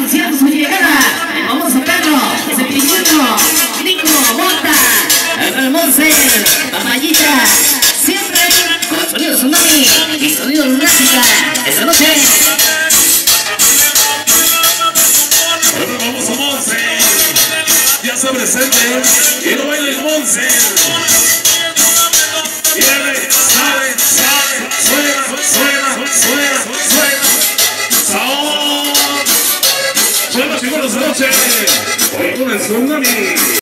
anunciando su llegada. Vamos a Pedro, ese pingüino, Nico, Bota, el Monster, Papayita, siempre con sonido tsunami y sonido Rásica. Esta noche. Vamos a Monster. Ya se presente y no baila el Monster. Viene, sale, suena. Suena, chicos, esta noche. Con el tsunami.